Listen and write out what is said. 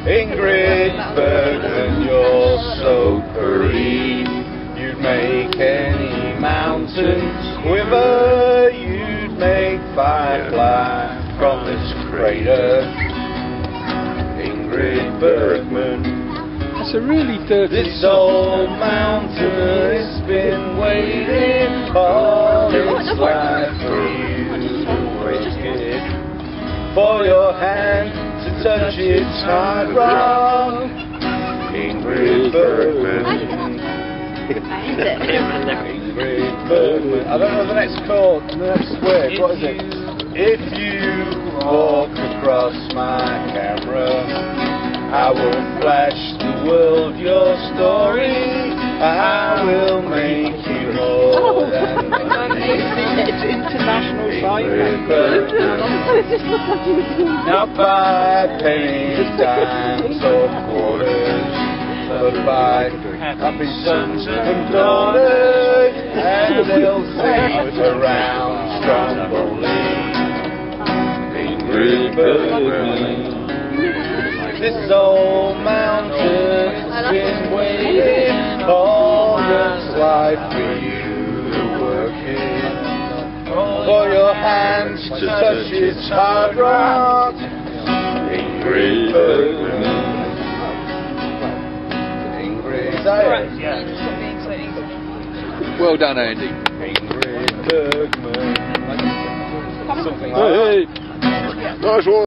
Ingrid Bergman, you're so serene. You'd make any mountain quiver. You'd make firefly from this crater. Ingrid Bergman. That's a really dirty This old mountain has been waiting all its life for you to wake it, for your hand to touch its hard rock. Ingrid Bergman. Ingrid Bergman. I don't know the next chord, the next word. What is it? If you walk across my camera, I will flash the world your story. I will make you more than money. It's international sign. Not by pennies, dimes or quarters, but by happy sons and daughters, and they'll sit around Stromboli. Ingrid Bergman. This old mountain's been waiting all its life for you to work it, for your hands to touch its hard rock. Ingrid Bergman. Ingrid, Well done, Andy. Ingrid Bergman. Something like that. Hey, nice one.